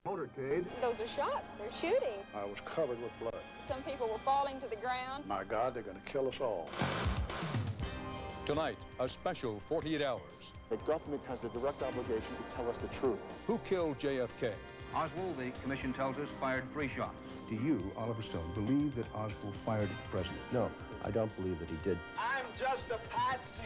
Motorcade. Those are shots. They're shooting. I was covered with blood. Some people were falling to the ground. My God, they're going to kill us all. Tonight, a special 48 hours. The government has the direct obligation to tell us the truth. Who killed JFK? Oswald, the commission tells us, fired 3 shots. Do you, Oliver Stone, believe that Oswald fired at the president? No, I don't believe that he did. I'm just a patsy.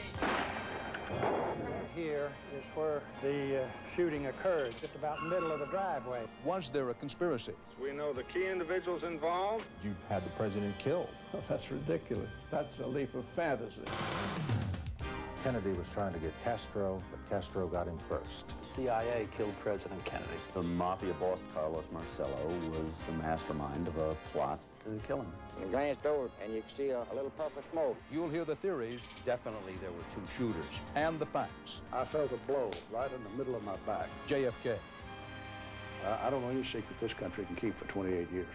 Here is where the shooting occurred, just about middle of the driveway. Was there a conspiracy? We know the key individuals involved. You had the president killed. Oh, that's ridiculous. That's a leap of fantasy. Kennedy was trying to get Castro, but Castro got him first. The CIA killed President Kennedy. The mafia boss, Carlos Marcello, was the mastermind of a plot to kill him. You glanced over and you could see a little puff of smoke. You'll hear the theories. Definitely there were 2 shooters. And the facts. I felt a blow right in the middle of my back. JFK. I don't know any secret this country can keep for 28 years.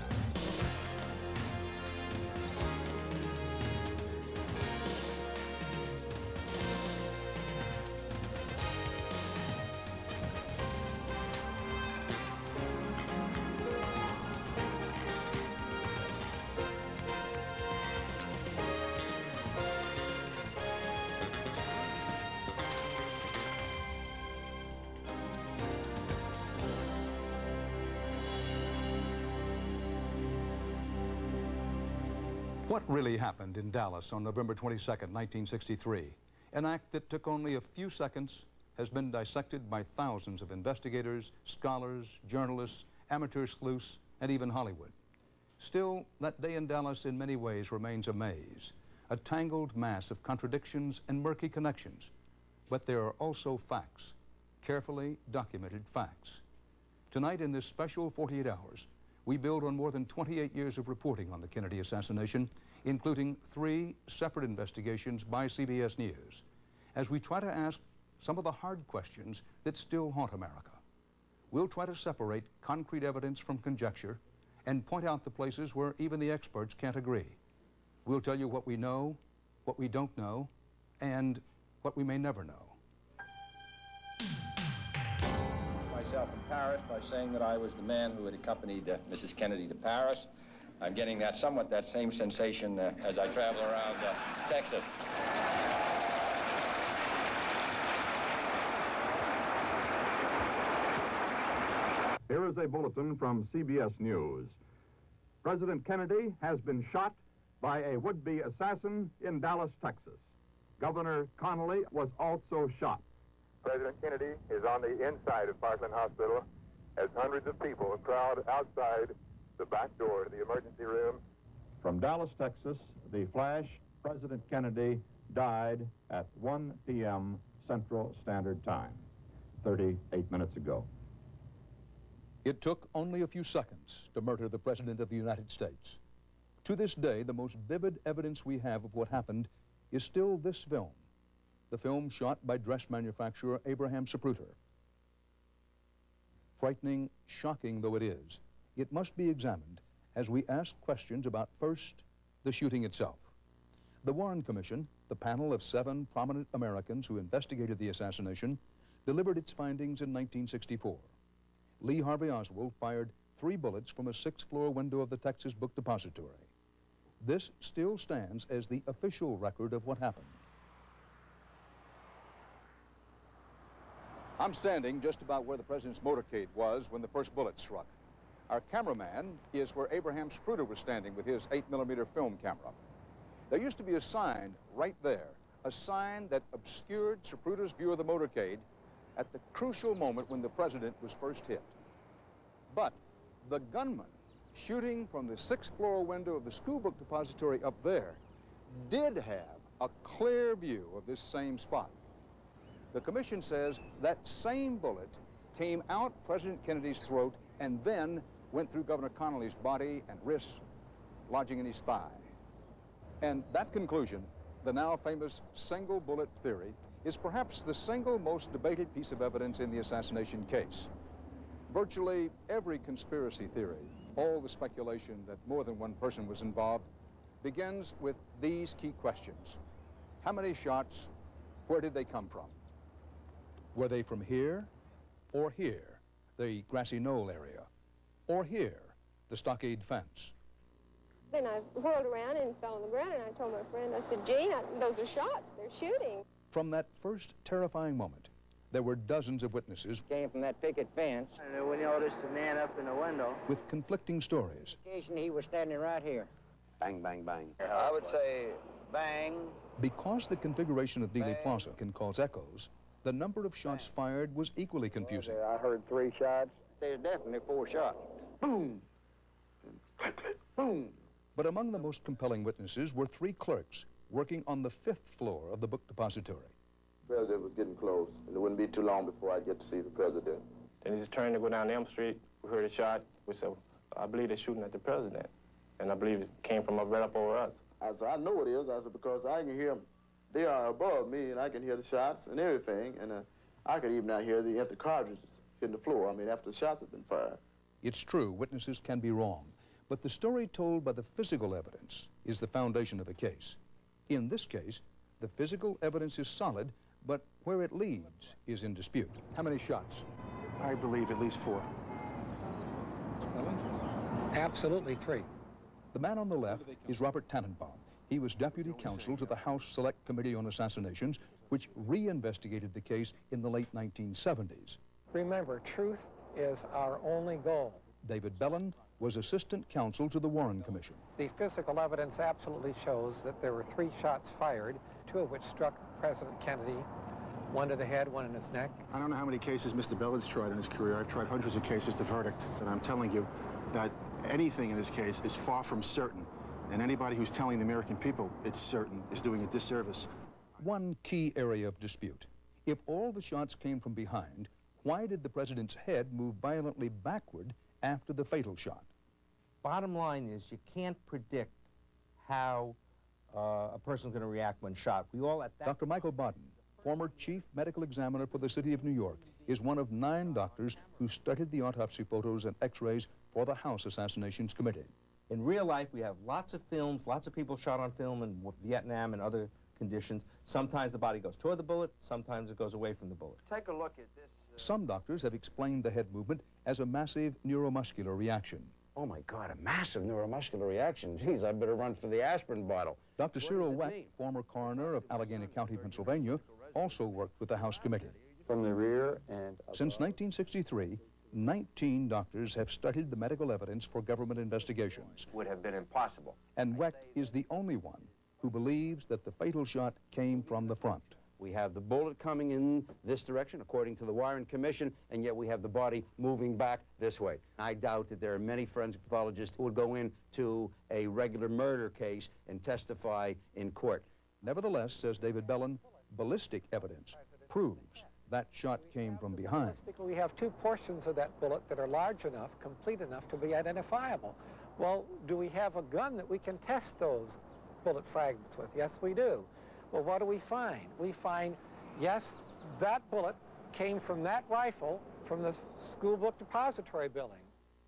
What really happened in Dallas on November 22nd, 1963? An act that took only a few seconds has been dissected by thousands of investigators, scholars, journalists, amateur sleuths, and even Hollywood. Still, that day in Dallas in many ways remains a maze, a tangled mass of contradictions and murky connections. But there are also facts, carefully documented facts. Tonight in this special 48 hours, we build on more than 28 years of reporting on the Kennedy assassination, including 3 separate investigations by CBS News, as we try to ask some of the hard questions that still haunt America. We'll try to separate concrete evidence from conjecture and point out the places where even the experts can't agree. We'll tell you what we know, what we don't know, and what we may never know. Myself in Paris by saying that I was the man who had accompanied Mrs. Kennedy to Paris. I'm getting somewhat that same sensation as I travel around Texas. Here is a bulletin from CBS News. President Kennedy has been shot by a would-be assassin in Dallas, Texas. Governor Connally was also shot. President Kennedy is on the inside of Parkland Hospital as hundreds of people crowd outside the back door of the emergency room. From Dallas, Texas, the flash, President Kennedy died at 1 p.m. Central Standard Time, 38 minutes ago. It took only a few seconds to murder the President of the United States. To this day, the most vivid evidence we have of what happened is still this film, the film shot by dress manufacturer Abraham Zapruder. Frightening, shocking though it is, it must be examined as we ask questions about, first, the shooting itself. The Warren Commission, the panel of 7 prominent Americans who investigated the assassination, delivered its findings in 1964. Lee Harvey Oswald fired 3 bullets from a 6th-floor window of the Texas Book Depository. This still stands as the official record of what happened. I'm standing just about where the president's motorcade was when the first bullet struck. Our cameraman is where Abraham Zapruder was standing with his 8mm film camera. There used to be a sign right there, a sign that obscured Zapruder's view of the motorcade at the crucial moment when the president was first hit. But the gunman shooting from the 6th-floor window of the school book depository up there did have a clear view of this same spot. The commission says that same bullet came out President Kennedy's throat and then went through Governor Connally's body and wrists, lodging in his thigh. And that conclusion, the now famous single bullet theory, is perhaps the single most debated piece of evidence in the assassination case. Virtually every conspiracy theory, all the speculation that more than one person was involved, begins with these key questions. How many shots? Where did they come from? Were they from here or here? the grassy knoll area, or here, the stockade fence. Then I whirled around and fell on the ground, and I told my friend, I said, Gene, those are shots. They're shooting. From that first terrifying moment, there were dozens of witnesses. Came from that picket fence. And we noticed the man up in the window. With conflicting stories. He was standing right here. Bang, bang, bang. I would say bang. Because the configuration of Dealey Plaza can cause echoes, the number of shots fired was equally confusing. I heard 3 shots. There's definitely 4 shots. Boom. Boom. But among the most compelling witnesses were 3 clerks working on the 5th floor of the book depository. The president was getting close, and it wouldn't be too long before I'd get to see the president. Then he just turned to go down Elm Street. We heard a shot. We said, I believe they're shooting at the president. And I believe it came from right up over us. I said, I know it is. I said, because I can hear them. They are above me, and I can hear the shots and everything. And I could even not hear the empty cartridges hitting the floor. I mean, after the shots had been fired. It's true, witnesses can be wrong. But the story told by the physical evidence is the foundation of a case. In this case, the physical evidence is solid, but where it leads is in dispute. How many shots? I believe at least 4. Absolutely 3. The man on the left is Robert Tannenbaum. He was deputy counsel to the House Select Committee on Assassinations, which reinvestigated the case in the late 1970s. Remember, truth is our only goal. David Bellin was assistant counsel to the Warren Commission. The physical evidence absolutely shows that there were 3 shots fired, 2 of which struck President Kennedy, 1 to the head, 1 in his neck. I don't know how many cases Mr. Bellin's tried in his career. I've tried hundreds of cases to verdict, and I'm telling you that anything in this case is far from certain. And anybody who's telling the American people it's certain is doing a disservice. One key area of dispute. If all the shots came from behind, why did the president's head move violently backward after the fatal shot? Bottom line is you can't predict how a person's going to react when shot. We all at that... Dr. Michael Bodden, former chief medical examiner for the city of New York, is one of 9 doctors who studied the autopsy photos and x-rays for the House Assassinations Committee. In real life, we have lots of films, lots of people shot on film in Vietnam and other conditions. Sometimes the body goes toward the bullet, sometimes it goes away from the bullet. Take a look at this. Some doctors have explained the head movement as a massive neuromuscular reaction. Oh, my God, a massive neuromuscular reaction. Geez, I better run for the aspirin bottle. Dr. Cyril Weck, former coroner of Allegheny County, Pennsylvania, also worked with the House committee. From the rear and... Since 1963, 19 doctors have studied the medical evidence for government investigations. Would have been impossible. And Weck is the only one who believes that the fatal shot came from the front. We have the bullet coming in this direction, according to the Warren Commission, and yet we have the body moving back this way. I doubt that there are many forensic pathologists who would go into a regular murder case and testify in court. Nevertheless, says David Bellin, ballistic evidence proves that shot came from behind. We have 2 portions of that bullet that are large enough, complete enough to be identifiable. Well, do we have a gun that we can test those bullet fragments with? Yes, we do. Well, what do we find? We find, yes, that bullet came from that rifle from the school book depository building.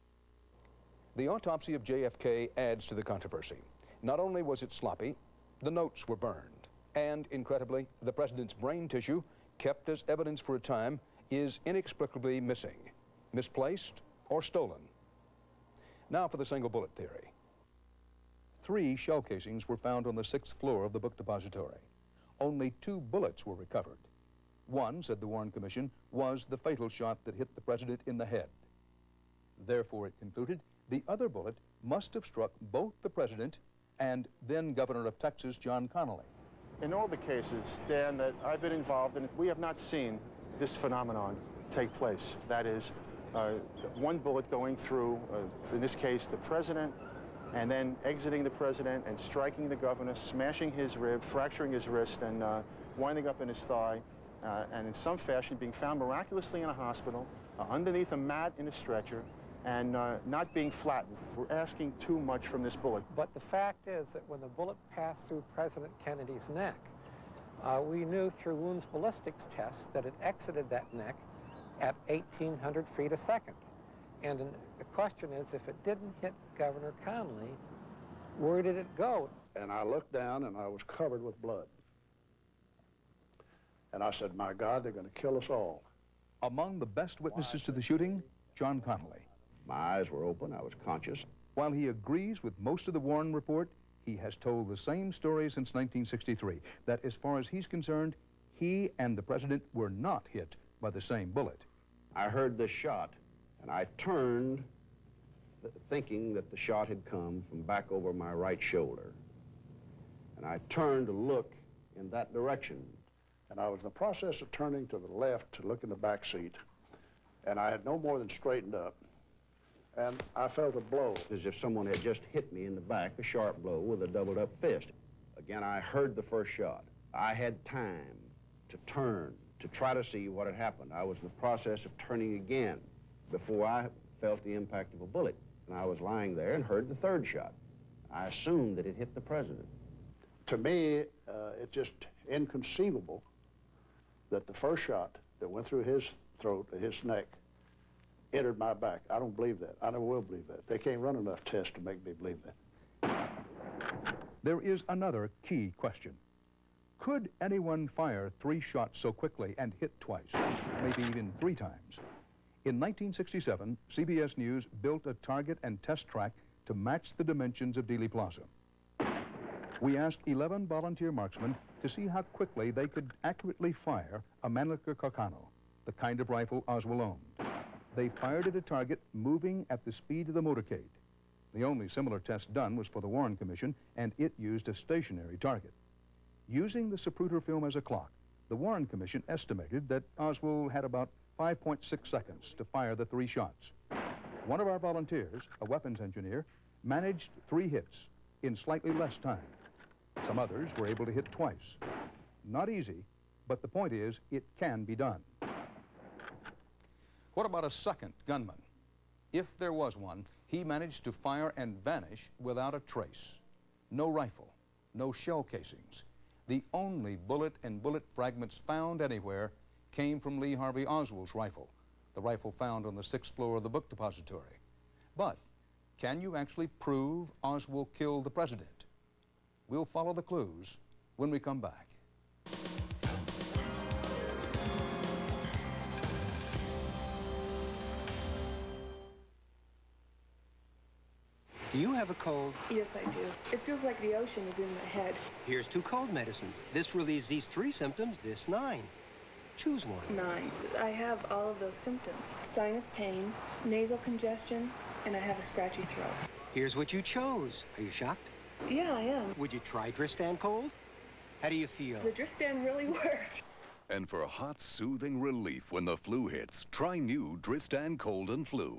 The autopsy of JFK adds to the controversy. Not only was it sloppy, the notes were burned. And, incredibly, the president's brain tissue, kept as evidence for a time, is inexplicably missing, misplaced, or stolen. Now for the single bullet theory. 3 shell casings were found on the 6th floor of the book depository. Only 2 bullets were recovered. One, said the Warren Commission, was the fatal shot that hit the president in the head. Therefore, it concluded, the other bullet must have struck both the president and then Governor of Texas, John Connally. In all the cases, Dan, that I've been involved in, we have not seen this phenomenon take place. That is, one bullet going through, in this case, the president, and then exiting the president and striking the governor, smashing his rib, fracturing his wrist, and winding up in his thigh, and in some fashion being found miraculously in a hospital, underneath a mat in a stretcher, and not being flattened. We're asking too much from this bullet. But the fact is that when the bullet passed through President Kennedy's neck, we knew through wounds ballistics tests that it exited that neck at 1,800 feet a second. And the question is, if it didn't hit Governor Connally, where did it go? And I looked down, and I was covered with blood. And I said, my God, they're going to kill us all. Among the best witnesses to the shooting, John Connolly. My eyes were open. I was conscious. While he agrees with most of the Warren report, he has told the same story since 1963, that as far as he's concerned, he and the president were not hit by the same bullet. I heard this shot, and I turned thinking that the shot had come from back over my right shoulder. And I turned to look in that direction. And I was in the process of turning to the left to look in the back seat, and I had no more than straightened up, and I felt a blow. As if someone had just hit me in the back, a sharp blow with a doubled up fist. Again, I heard the first shot. I had time to turn, to try to see what had happened. I was in the process of turning again before I felt the impact of a bullet. And I was lying there and heard the third shot. I assumed that it hit the president. To me, it's just inconceivable that the first shot that went through his throat, his neck, entered my back. I don't believe that. I never will believe that. They can't run enough tests to make me believe that. There is another key question. Could anyone fire 3 shots so quickly and hit twice, maybe even 3 times? In 1967, CBS News built a target and test track to match the dimensions of Dealey Plaza. We asked 11 volunteer marksmen to see how quickly they could accurately fire a Mannlicher Carcano, the kind of rifle Oswald owned. They fired at a target moving at the speed of the motorcade. The only similar test done was for the Warren Commission, and it used a stationary target. Using the Zapruder film as a clock, the Warren Commission estimated that Oswald had about 5.6 seconds to fire the 3 shots. One of our volunteers, a weapons engineer, managed 3 hits in slightly less time. Some others were able to hit twice. Not easy, but the point is, it can be done. What about a second gunman? If there was one, he managed to fire and vanish without a trace. No rifle, no shell casings. The only bullet and bullet fragments found anywhere came from Lee Harvey Oswald's rifle, the rifle found on the 6th floor of the book depository. But can you actually prove Oswald killed the president? We'll follow the clues when we come back. Do you have a cold? Yes, I do. It feels like the ocean is in my head. Here's 2 cold medicines. This relieves these 3 symptoms, this 9. Choose one. 9. I have all of those symptoms. Sinus pain, nasal congestion, and I have a scratchy throat. Here's what you chose. Are you shocked? Yeah, I am. Would you try Dristan Cold? How do you feel? The Dristan really worked. And for a hot, soothing relief when the flu hits, try new Dristan Cold and Flu.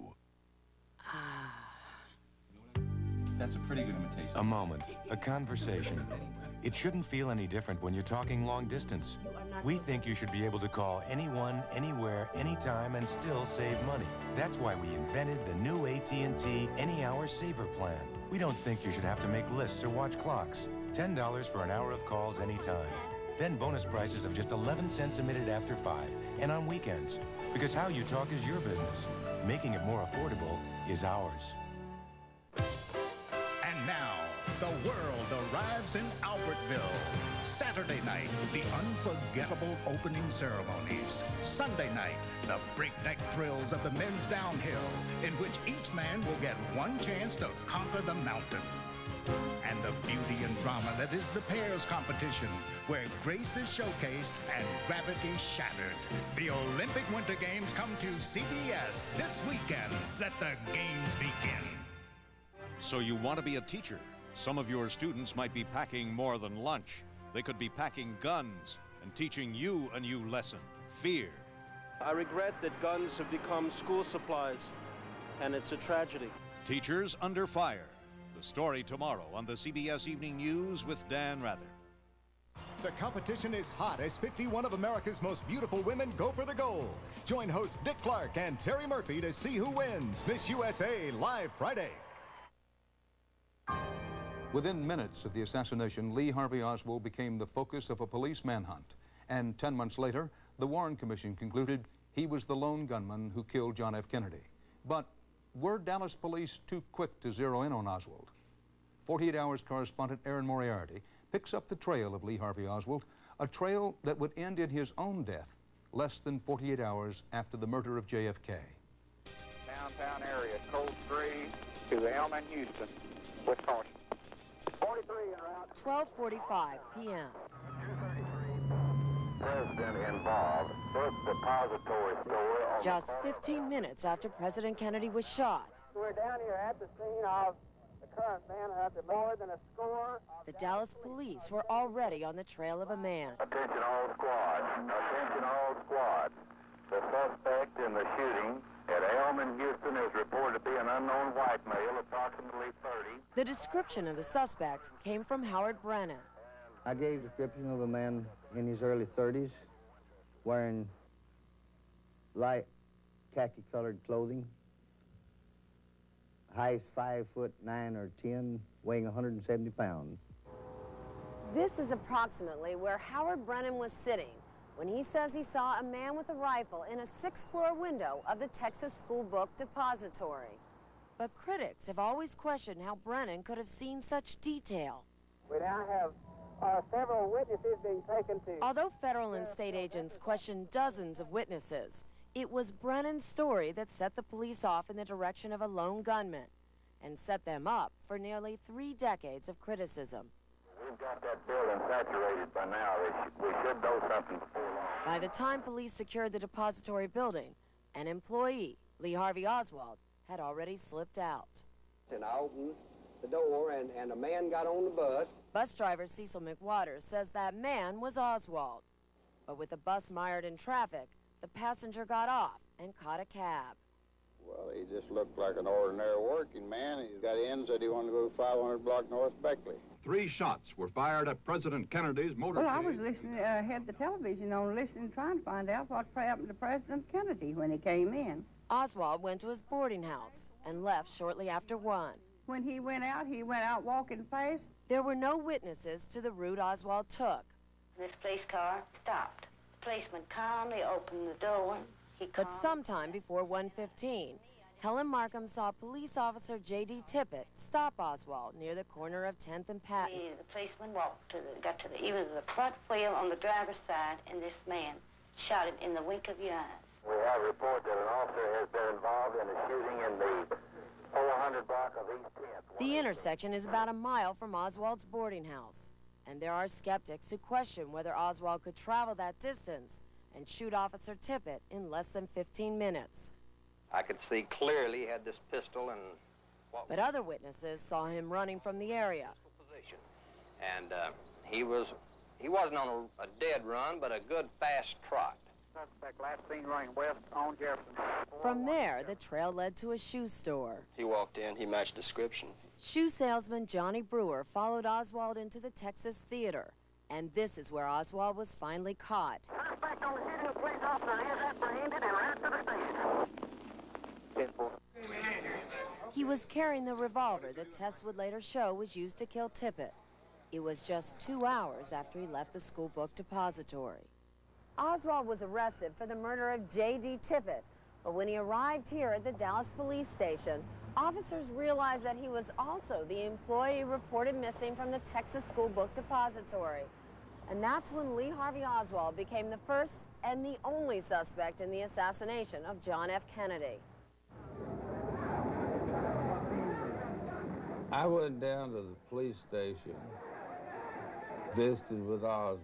That's a pretty good imitation. A moment, a conversation. It shouldn't feel any different when you're talking long distance. We think you should be able to call anyone, anywhere, anytime, and still save money. That's why we invented the new AT&T Any Hour Saver Plan. We don't think you should have to make lists or watch clocks. $10 for an hour of calls anytime. Then bonus prices of just 11 cents a minute after 5, and on weekends. Because how you talk is your business. Making it more affordable is ours. And now, the world arrives in Albertville. Saturday night, the unforgettable opening ceremonies. Sunday night, the breakneck thrills of the men's downhill, in which each man will get one chance to conquer the mountain. And the beauty and drama that is the pairs competition, where grace is showcased and gravity shattered. The Olympic Winter Games come to CBS this weekend. Let the games begin. So you want to be a teacher? Some of your students might be packing more than lunch. They could be packing guns and teaching you a new lesson, fear. I regret that guns have become school supplies, and it's a tragedy. Teachers under fire. The story tomorrow on the CBS Evening News with Dan Rather. The competition is hot as 51 of America's most beautiful women go for the gold. Join hosts Dick Clark and Terry Murphy to see who wins Miss USA live Friday. Within minutes of the assassination, Lee Harvey Oswald became the focus of a police manhunt. And 10 months later, the Warren Commission concluded he was the lone gunman who killed John F. Kennedy. But were Dallas police too quick to zero in on Oswald? 48 Hours correspondent Aaron Moriarty picks up the trail of Lee Harvey Oswald, a trail that would end in his own death less than 48 hours after the murder of JFK. Now downtown area, code 3 to Elm and Houston with caution. 43 en route. 12:45 p.m. President involved. First depository store on Just 15 minutes after President Kennedy was shot. We're down here at the scene of the current manhunt. More than a score. The Dallas police were already on the trail of a man. Attention all squads. Attention all squads. The suspect in the shooting at Elm and Houston is reported to be an unknown white male, approximately 30. The description of the suspect came from Howard Brennan. I gave a description of a man in his early 30s wearing light khaki-colored clothing, height 5'9" or 10", weighing 170 pounds. This is approximately where Howard Brennan was sitting when he says he saw a man with a rifle in a 6th-floor window of the Texas School Book Depository. But critics have always questioned how Brennan could have seen such detail. We now have several witnesses being taken to. Although federal and state agents questioned dozens of witnesses, it was Brennan's story that set the police off in the direction of a lone gunman and set them up for nearly 3 decades of criticism. We've got that building saturated by now. We should know something before long. By the time police secured the depository building, an employee, Lee Harvey Oswald, had already slipped out. And I opened the door, and a man got on the bus. Bus driver Cecil McWater says that man was Oswald. But with the bus mired in traffic, the passenger got off and caught a cab. Well, he just looked like an ordinary working man. He got in, said he wanted to go to 500 block North Beckley. 3 shots were fired at President Kennedy's motorcade. Well, I was listening, had the television on, listening, trying to find out what happened to President Kennedy when he came in. Oswald went to his boarding house and left shortly after 1. When he went out walking fast. There were no witnesses to the route Oswald took. This police car stopped. The policeman calmly opened the door. But sometime before 1:15, Helen Markham saw police officer J.D. Tippett stop Oswald near the corner of 10th and Patton. The policeman he was the front wheel on the driver's side, and this man shot him in the wink of your eyes. We have a report that an officer has been involved in a shooting in the 400 block of East 10th. The intersection is about a mile from Oswald's boarding house, and there are skeptics who question whether Oswald could travel that distance and shoot Officer Tippett in less than 15 minutes. I could see clearly he had this pistol and... But other witnesses saw him running from the area. And he wasn't on a dead run, but a good fast trot. Suspect last seen running west on Jefferson. From there, the trail led to a shoe store. He walked in, he matched description. Shoe salesman Johnny Brewer followed Oswald into the Texas Theater. And this is where Oswald was finally caught. Suspect on the shooting of police officer is apprehended and led to the station. He was carrying the revolver that tests would later show was used to kill Tippett. It was just 2 hours after he left the school book depository. Oswald was arrested for the murder of J.D. Tippett, but when he arrived here at the Dallas police station, officers realized that he was also the employee reported missing from the Texas School Book Depository. And that's when Lee Harvey Oswald became the first and the only suspect in the assassination of John F. Kennedy. I went down to the police station, visited with Oswald.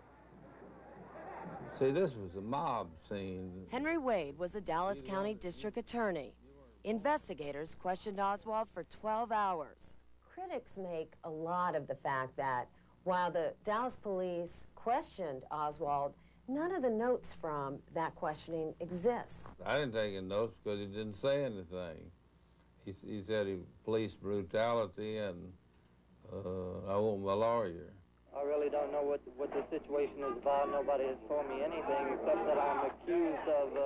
See, this was a mob scene. Henry Wade was the Dallas County District Attorney. Investigators questioned Oswald for 12 hours. Critics make a lot of the fact that while the Dallas police questioned Oswald, none of the notes from that questioning exist. I didn't take any notes because he didn't say anything. He said police brutality and I want my lawyer. I really don't know what the situation is about. Nobody has told me anything except that I'm accused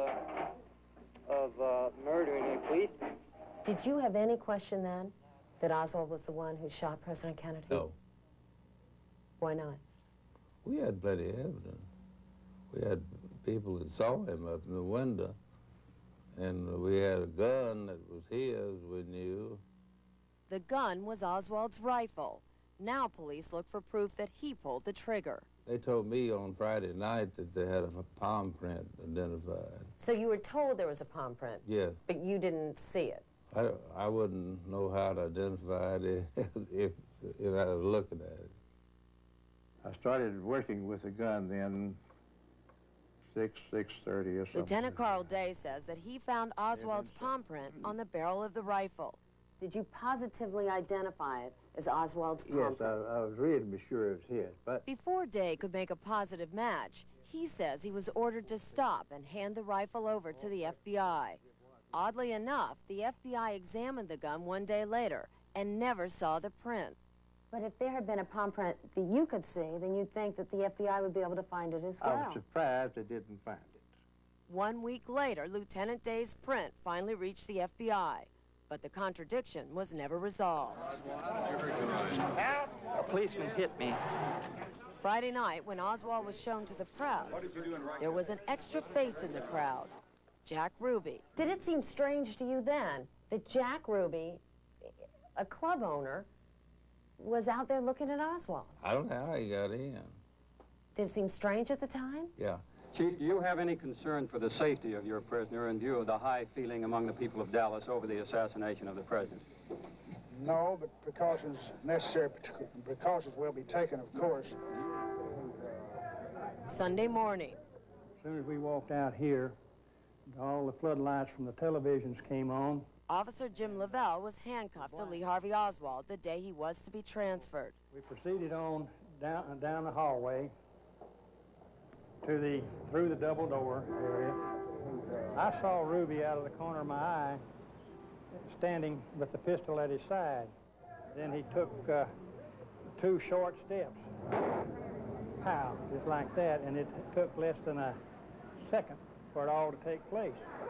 of murdering a policeman. Did you have any question then that Oswald was the one who shot President Kennedy? No. Why not? We had plenty of evidence. We had people that saw him up in the window, and we had a gun that was his, we knew. The gun was Oswald's rifle. Now police look for proof that he pulled the trigger. They told me on Friday night that they had a palm print identified. So you were told there was a palm print? Yes. But you didn't see it? I wouldn't know how to identify it if I was looking at it. I started working with the gun then, 6:30 or something. Lieutenant Carl Day says that he found Oswald's palm print on the barrel of the rifle. Did you positively identify it as Oswald's palm Yes, print? I was reasonably sure it was his, but... Before Day could make a positive match, he says he was ordered to stop and hand the rifle over to the FBI. Oddly enough, the FBI examined the gun one day later and never saw the print. But if there had been a palm print that you could see, then you'd think that the FBI would be able to find it as well. I was surprised they didn't find it. 1 week later, Lieutenant Day's print finally reached the FBI, but the contradiction was never resolved. A policeman hit me. Friday night, when Oswald was shown to the press, there was an extra face in the crowd, Jack Ruby. Did it seem strange to you then that Jack Ruby, a club owner, was out there looking at Oswald? I don't know how he got in. Did it seem strange at the time? Yeah. Chief, do you have any concern for the safety of your prisoner in view of the high feeling among the people of Dallas over the assassination of the president? No, but precautions necessary, precautions will be taken, of course. Sunday morning. As soon as we walked out here, all the floodlights from the televisions came on. Officer Jim Lavelle was handcuffed to Lee Harvey Oswald the day he was to be transferred. We proceeded on down the hallway to through the double door area. I saw Ruby out of the corner of my eye, standing with the pistol at his side. Then he took 2 short steps, pow, just like that, and it took less than a second for it all to take place.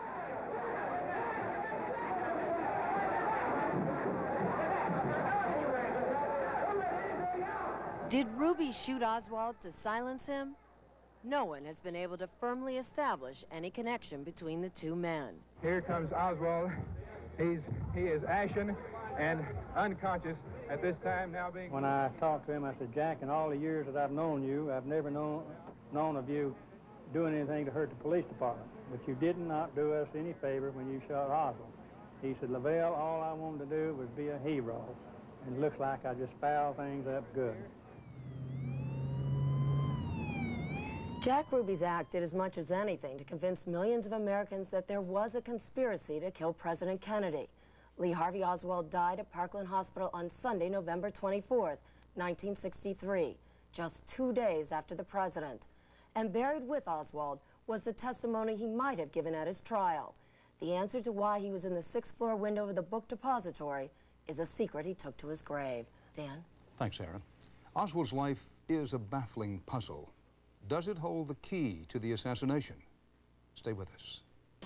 Did Ruby shoot Oswald to silence him? No one has been able to firmly establish any connection between the two men. Here comes Oswald. He is ashen and unconscious at this time now being... When I talked to him, I said, Jack, in all the years that I've known you, I've never known of you doing anything to hurt the police department. But you did not do us any favor when you shot Oswald. He said, Lavelle, all I wanted to do was be a hero. And it looks like I just fouled things up good. Jack Ruby's act did as much as anything to convince millions of Americans that there was a conspiracy to kill President Kennedy. Lee Harvey Oswald died at Parkland Hospital on Sunday, November 24th, 1963, just 2 days after the president. And buried with Oswald was the testimony he might have given at his trial. The answer to why he was in the 6th floor window of the book depository is a secret he took to his grave. Dan? Thanks, Sarah. Oswald's life is a baffling puzzle. Does it hold the key to the assassination? Stay with us.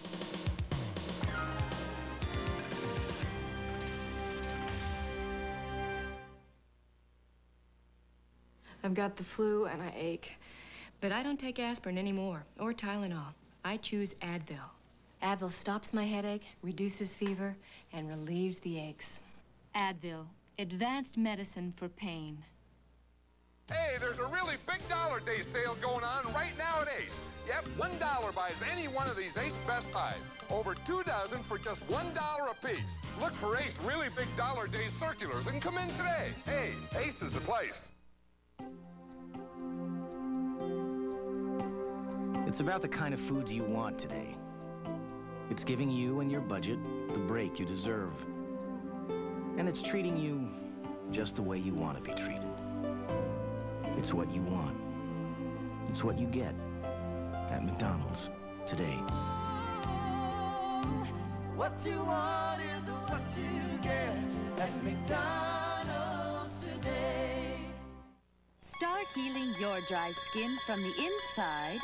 I've got the flu and I ache, but I don't take aspirin anymore, or Tylenol. I choose Advil. Advil stops my headache, reduces fever, and relieves the aches. Advil, advanced medicine for pain. Hey, there's a really big Dollar Day sale going on right now at Ace. Yep, $1 buys any one of these Ace Best Buys. Over 2 dozen for just $1 a piece. Look for Ace really big Dollar Day circulars and come in today. Hey, Ace is the place. It's about the kind of foods you want today. It's giving you and your budget the break you deserve. And it's treating you just the way you want to be treated. It's what you want. It's what you get at McDonald's today. What you want is what you get at McDonald's today. Start healing your dry skin from the inside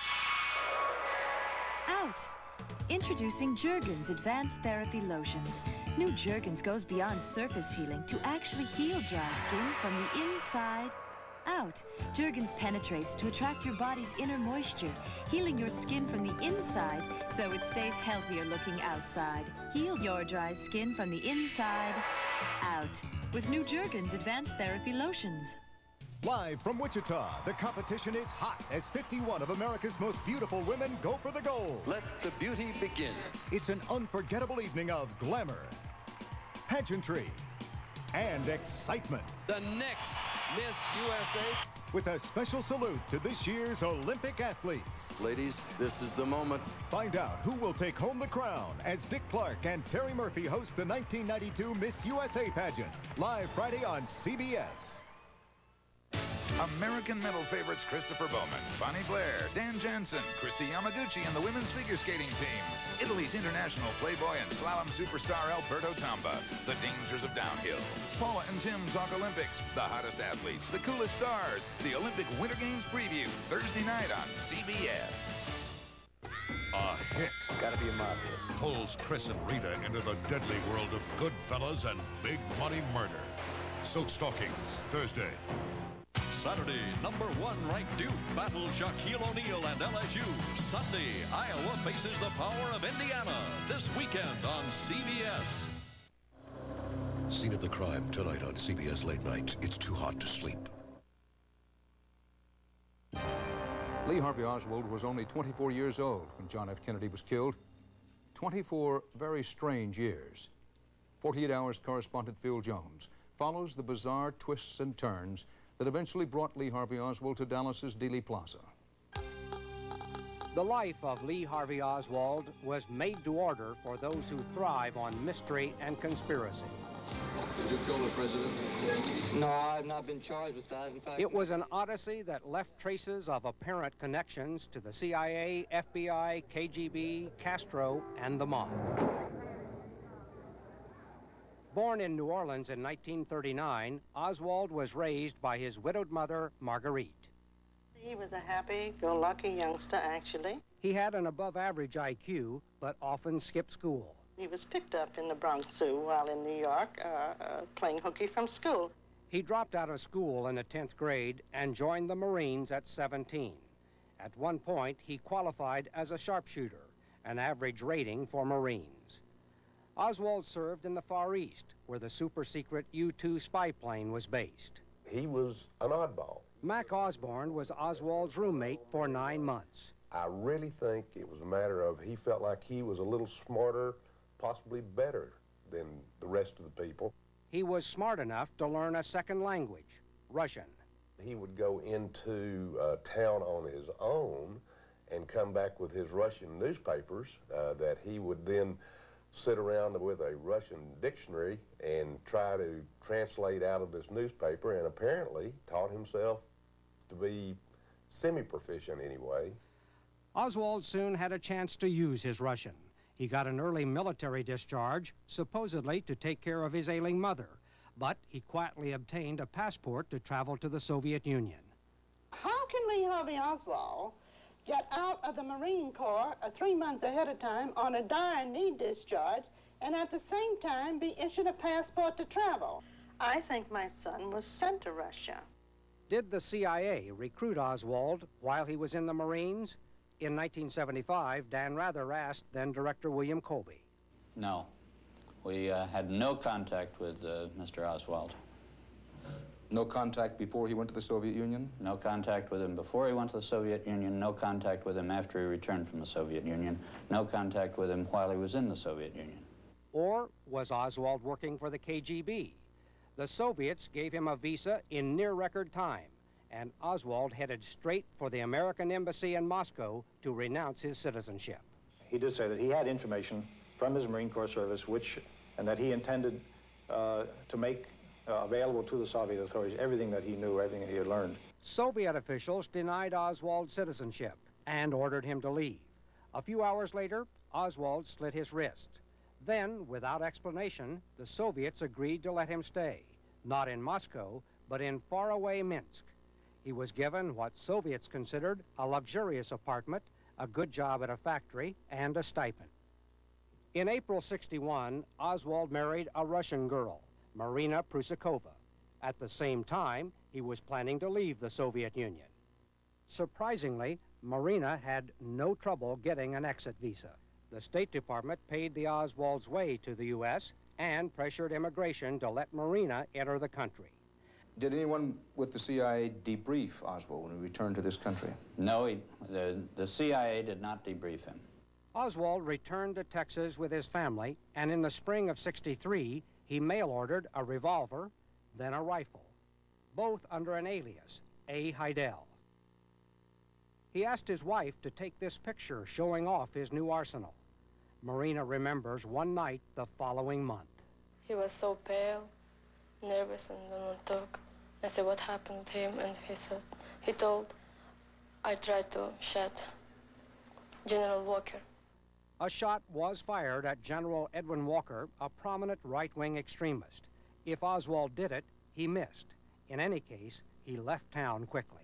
out. Introducing Jergens Advanced Therapy Lotions. New Jergens goes beyond surface healing to actually heal dry skin from the inside out. Jergens penetrates to attract your body's inner moisture, healing your skin from the inside so it stays healthier looking outside. Heal your dry skin from the inside out with new Jergens Advanced Therapy Lotions. Live from Wichita, the competition is hot as 51 of America's most beautiful women go for the gold. Let the beauty begin. It's an unforgettable evening of glamour, pageantry, and excitement. The next Miss USA. With a special salute to this year's Olympic athletes. Ladies, this is the moment. Find out who will take home the crown as Dick Clark and Terry Murphy host the 1992 Miss USA pageant. Live Friday on CBS. American medal favorites Christopher Bowman, Bonnie Blair, Dan Jansen, Christy Yamaguchi, and the women's figure skating team. Italy's international playboy and slalom superstar Alberto Tomba. The dangers of downhill. Paula and Tim talk Olympics. The hottest athletes, the coolest stars. The Olympic Winter Games preview, Thursday night on CBS. A hit. Gotta be a mob hit. Pulls Chris and Rita into the deadly world of Goodfellas and big money murder. Silk Stockings, Thursday. Saturday, #1 ranked Duke battles Shaquille O'Neal and LSU. Sunday, Iowa faces the power of Indiana. This weekend on CBS. Scene of the crime tonight on CBS Late Night. It's too hot to sleep. Lee Harvey Oswald was only 24 years old when John F. Kennedy was killed. 24 very strange years. 48 Hours correspondent Phil Jones follows the bizarre twists and turns that eventually brought Lee Harvey Oswald to Dallas's Dealey Plaza. The life of Lee Harvey Oswald was made to order for those who thrive on mystery and conspiracy. Did you kill the president? No, I've not been charged with that. In fact, It was an odyssey that left traces of apparent connections to the CIA, FBI, KGB, Castro, and the mob. Born in New Orleans in 1939, Oswald was raised by his widowed mother, Marguerite. He was a happy-go-lucky youngster, actually. He had an above-average IQ, but often skipped school. He was picked up in the Bronx Zoo while in New York, playing hooky from school. He dropped out of school in the 10th grade and joined the Marines at 17. At one point, he qualified as a sharpshooter, an average rating for Marines. Oswald served in the Far East, where the super-secret U-2 spy plane was based. He was an oddball. Mac Osborne was Oswald's roommate for 9 months. I really think it was a matter of he felt like he was a little smarter, possibly better than the rest of the people. He was smart enough to learn a second language, Russian. He would go into town on his own and come back with his Russian newspapers that he would then sit around with a Russian dictionary and try to translate out of this newspaper, and apparently taught himself to be semi-proficient anyway. Oswald soon had a chance to use his Russian. He got an early military discharge, supposedly to take care of his ailing mother, but he quietly obtained a passport to travel to the Soviet Union. How can Lee Harvey Oswald get out of the Marine Corps 3 months ahead of time on a dire need discharge and at the same time be issued a passport to travel? I think my son was sent to Russia. Did the CIA recruit Oswald while he was in the Marines? In 1975, Dan Rather asked then-director William Colby. No. We had no contact with Mr. Oswald. No contact before he went to the Soviet Union? No contact with him before he went to the Soviet Union, no contact with him after he returned from the Soviet Union, no contact with him while he was in the Soviet Union. Or was Oswald working for the KGB? The Soviets gave him a visa in near-record time, and Oswald headed straight for the American embassy in Moscow to renounce his citizenship. He did say that he had information from his Marine Corps service, and that he intended to make available to the Soviet authorities everything that he knew, everything that he had learned. Soviet officials denied Oswald citizenship and ordered him to leave. A few hours later, Oswald slit his wrist. Then, without explanation, the Soviets agreed to let him stay, not in Moscow, but in faraway Minsk. He was given what Soviets considered a luxurious apartment, a good job at a factory, and a stipend. In April '61, Oswald married a Russian girl, Marina Prusakova. At the same time, he was planning to leave the Soviet Union. Surprisingly, Marina had no trouble getting an exit visa. The State Department paid the Oswalds' way to the U.S. and pressured immigration to let Marina enter the country. Did anyone with the CIA debrief Oswald when he returned to this country? No, the CIA did not debrief him. Oswald returned to Texas with his family, and in the spring of '63, he mail-ordered a revolver, then a rifle, both under an alias, A. Heidel. He asked his wife to take this picture showing off his new arsenal. Marina remembers one night the following month. He was so pale, nervous, and didn't talk. I said, what happened to him? And he told, I tried to shoot General Walker. A shot was fired at General Edwin Walker, a prominent right-wing extremist. If Oswald did it, he missed. In any case, he left town quickly.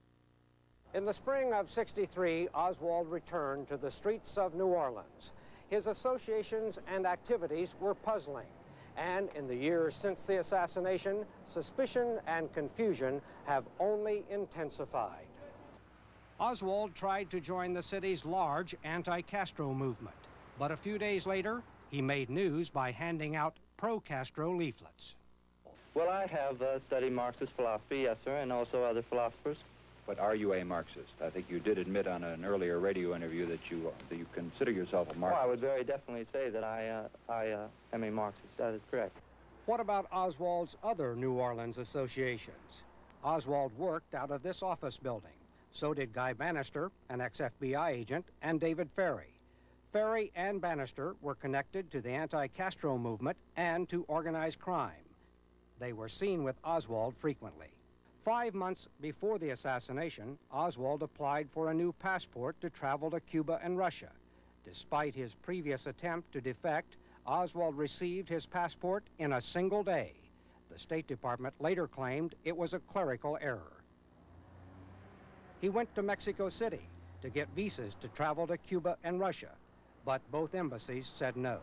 In the spring of '63, Oswald returned to the streets of New Orleans. His associations and activities were puzzling, and in the years since the assassination, suspicion and confusion have only intensified. Oswald tried to join the city's large anti-Castro movement, but a few days later, he made news by handing out pro-Castro leaflets. Well, I have studied Marxist philosophy, yes, sir, and also other philosophers. But are you a Marxist? I think you did admit on an earlier radio interview that you consider yourself a Marxist. Oh, I would very definitely say that I am a Marxist. That is correct. What about Oswald's other New Orleans associations? Oswald worked out of this office building. So did Guy Bannister, an ex-FBI agent, and David Ferry. Ferry and Bannister were connected to the anti-Castro movement and to organized crime. They were seen with Oswald frequently. 5 months before the assassination, Oswald applied for a new passport to travel to Cuba and Russia. Despite his previous attempt to defect, Oswald received his passport in a single day. The State Department later claimed it was a clerical error. He went to Mexico City to get visas to travel to Cuba and Russia, but both embassies said no.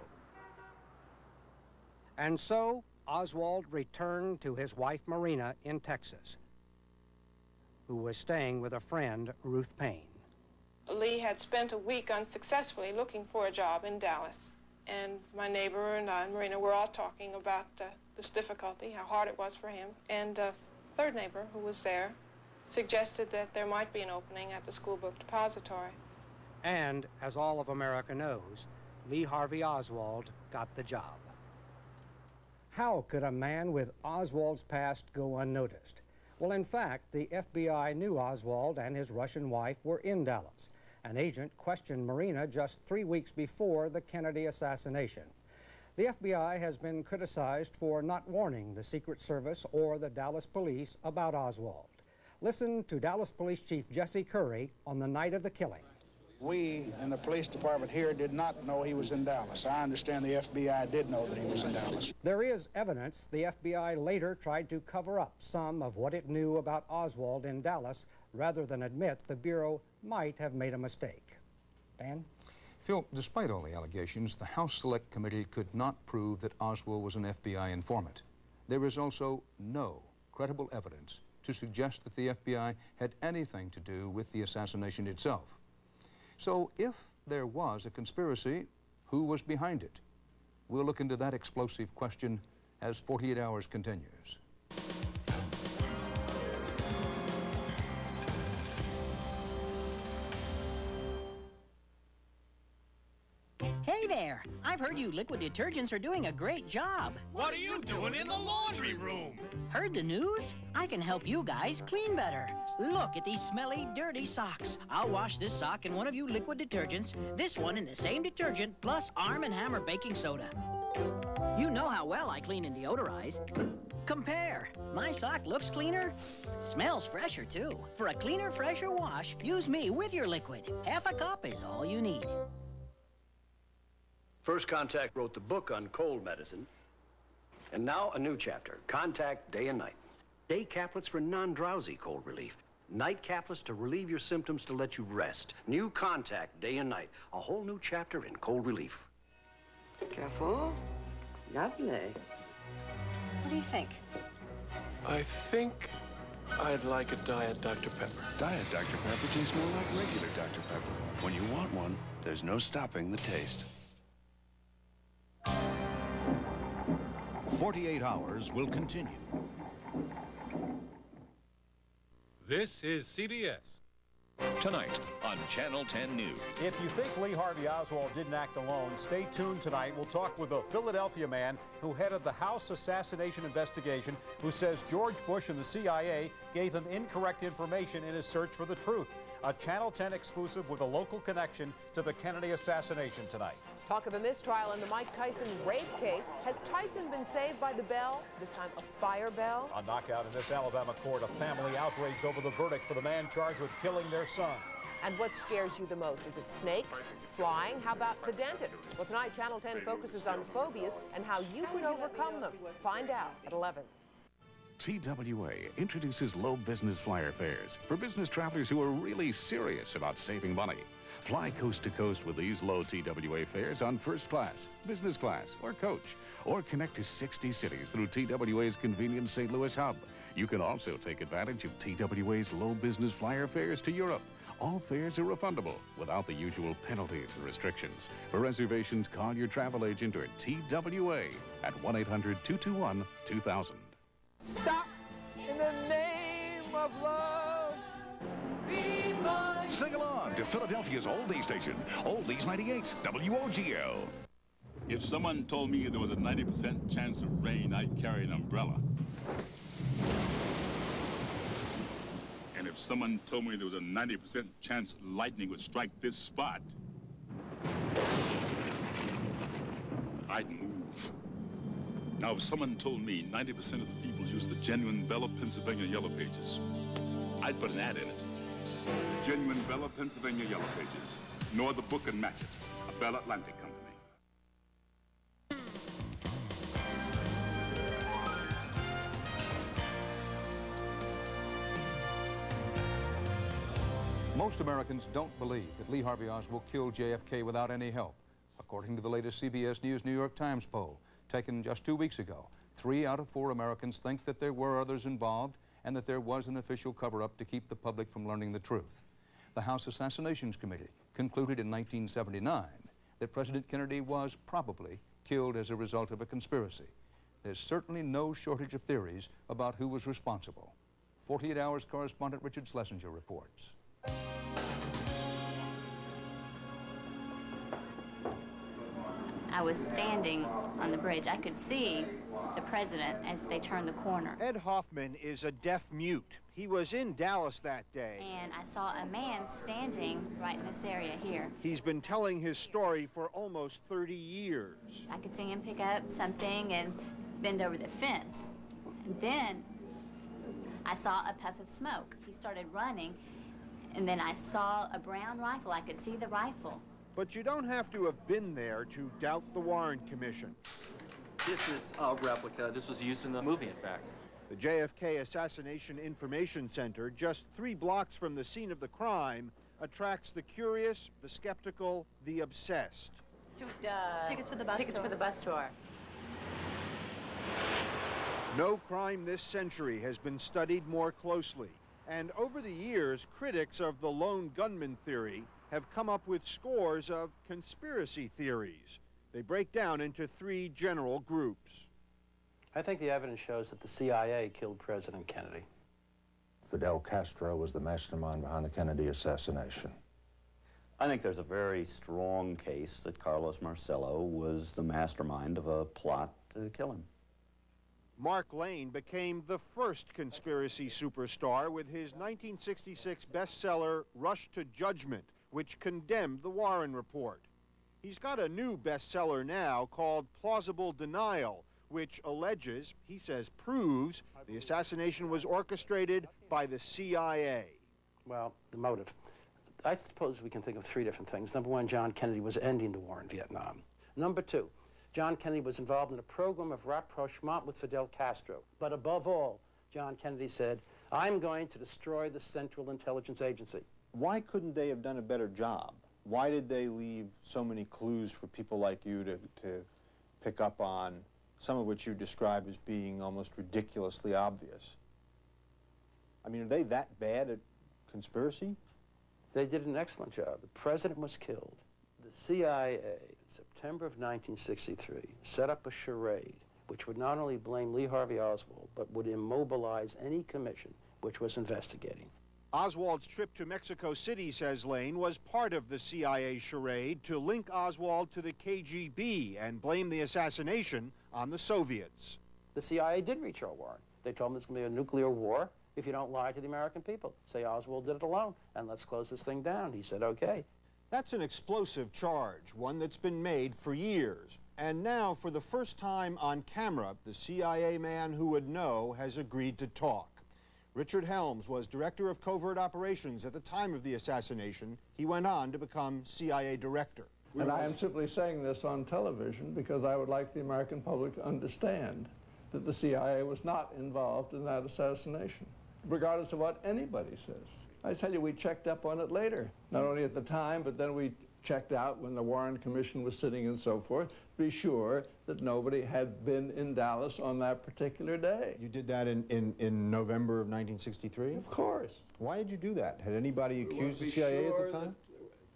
And so, Oswald returned to his wife Marina in Texas, who was staying with a friend, Ruth Payne. Lee had spent a week unsuccessfully looking for a job in Dallas, and my neighbor and I and Marina were all talking about this difficulty, how hard it was for him, and a third neighbor who was there suggested that there might be an opening at the school book depository. And, as all of America knows, Lee Harvey Oswald got the job. How could a man with Oswald's past go unnoticed? Well, in fact, the FBI knew Oswald and his Russian wife were in Dallas. An agent questioned Marina just 3 weeks before the Kennedy assassination. The FBI has been criticized for not warning the Secret Service or the Dallas police about Oswald. Listen to Dallas Police Chief Jesse Curry on the night of the killing. We in the police department here did not know he was in Dallas. I understand the FBI did know that he was in Dallas. There is evidence the FBI later tried to cover up some of what it knew about Oswald in Dallas rather than admit the Bureau might have made a mistake. Dan? Phil, despite all the allegations, the House Select Committee could not prove that Oswald was an FBI informant. There is also no credible evidence to suggest that the FBI had anything to do with the assassination itself. So if there was a conspiracy, who was behind it? We'll look into that explosive question as 48 Hours continues. Hey there! I've heard you liquid detergents are doing a great job. What are you doing in the laundry room? Heard the news? I can help you guys clean better. Look at these smelly, dirty socks. I'll wash this sock in one of you liquid detergents, this one in the same detergent, plus Arm & Hammer baking soda. You know how well I clean and deodorize. Compare. My sock looks cleaner, smells fresher too. For a cleaner, fresher wash, use me with your liquid. Half a cup is all you need. First Contact wrote the book on cold medicine, and now a new chapter, Contact Day and Night. Day caplets for non-drowsy cold relief. Night caplets to relieve your symptoms to let you rest. New Contact Day and Night, a whole new chapter in cold relief. Careful. Lovely. What do you think? I think I'd like a Diet Dr. Pepper. Diet Dr. Pepper tastes more like regular Dr. Pepper. When you want one, there's no stopping the taste. 48 Hours will continue. This is CBS. Tonight on Channel 10 News. If you think Lee Harvey Oswald didn't act alone, stay tuned tonight. We'll talk with a Philadelphia man who headed the House assassination investigation, who says George Bush and the CIA gave him incorrect information in his search for the truth. A Channel 10 exclusive with a local connection to the Kennedy assassination tonight. Talk of a mistrial in the Mike Tyson rape case. Has Tyson been saved by the bell? This time a fire bell? A knockout in this Alabama court, a family outraged over the verdict for the man charged with killing their son. And what scares you the most? Is it snakes? Flying? How about the dentist? Well, tonight Channel 10 focuses on phobias and how you can overcome them. Find out at 11. TWA introduces low business flyer fares for business travelers who are really serious about saving money. Fly coast to coast with these low TWA fares on first class, business class, or coach, or connect to 60 cities through TWA's convenient St. Louis hub. You can also take advantage of TWA's low business flyer fares to Europe. All fares are refundable without the usual penalties and restrictions. For reservations, call your travel agent or TWA at 1-800-221-2000. Stop in the name of love. Be mine. Sing along to Philadelphia's Oldies station, Oldies 98, WOGL. If someone told me there was a 90% chance of rain, I'd carry an umbrella. And if someone told me there was a 90% chance lightning would strike this spot, I'd move. Now, if someone told me 90% of the people use the genuine Bella, Pennsylvania Yellow Pages, I'd put an ad in it. The genuine Bella, Pennsylvania Yellow Pages, nor the book and match it, a Bell Atlantic company. Most Americans don't believe that Lee Harvey Oswald killed JFK without any help. According to the latest CBS News New York Times poll, taken just 2 weeks ago, 3 out of 4 Americans think that there were others involved and that there was an official cover-up to keep the public from learning the truth. The House Assassinations Committee concluded in 1979 that President Kennedy was probably killed as a result of a conspiracy. There's certainly no shortage of theories about who was responsible. 48 Hours correspondent Richard Schlesinger reports. I was standing on the bridge. I could see the president as they turned the corner. Ed Hoffman is a deaf mute. He was in Dallas that day. And I saw a man standing right in this area here. He's been telling his story for almost 30 years. I could see him pick up something and bend over the fence. And then I saw a puff of smoke. He started running, and then I saw a brown rifle. I could see the rifle. But you don't have to have been there to doubt the Warren Commission. This is a replica. This was used in the movie, in fact. The JFK Assassination Information Center, just 3 blocks from the scene of the crime, attracts the curious, the skeptical, the obsessed. Tickets for the bus tour. No crime this century has been studied more closely. And over the years, critics of the lone gunman theory have come up with scores of conspiracy theories. They break down into 3 general groups. I think the evidence shows that the CIA killed President Kennedy. Fidel Castro was the mastermind behind the Kennedy assassination. I think there's a very strong case that Carlos Marcello was the mastermind of a plot to kill him. Mark Lane became the first conspiracy superstar with his 1966 bestseller, Rush to Judgment, which condemned the Warren Report. He's got a new bestseller now called Plausible Denial, which alleges, he says proves, the assassination was orchestrated by the CIA. Well, the motive. I suppose we can think of 3 different things. Number 1, John Kennedy was ending the war in Vietnam. Number 2, John Kennedy was involved in a program of rapprochement with Fidel Castro. But above all, John Kennedy said, I'm going to destroy the Central Intelligence Agency. Why couldn't they have done a better job? Why did they leave so many clues for people like you to pick up on, some of which you describe as being almost ridiculously obvious? I mean, are they that bad at conspiracy? They did an excellent job. The president was killed. The CIA, in September of 1963, set up a charade which would not only blame Lee Harvey Oswald, but would immobilize any commission which was investigating. Oswald's trip to Mexico City, says Lane, was part of the CIA charade to link Oswald to the KGB and blame the assassination on the Soviets. The CIA did reach Earl Warren. They told him there's going to be a nuclear war if you don't lie to the American people. Say Oswald did it alone, and let's close this thing down. He said, okay. That's an explosive charge, one that's been made for years. And now, for the first time on camera, the CIA man who would know has agreed to talk. Richard Helms was director of covert operations at the time of the assassination. He went on to become CIA director. And I am simply saying this on television because I would like the American public to understand that the CIA was not involved in that assassination, regardless of what anybody says. I tell you, we checked up on it later, not only at the time, but then we checked out when the Warren Commission was sitting and so forth, be sure that nobody had been in Dallas on that particular day. You did that in November of 1963? Of course. Why did you do that? Had anybody accused the CIA at the time?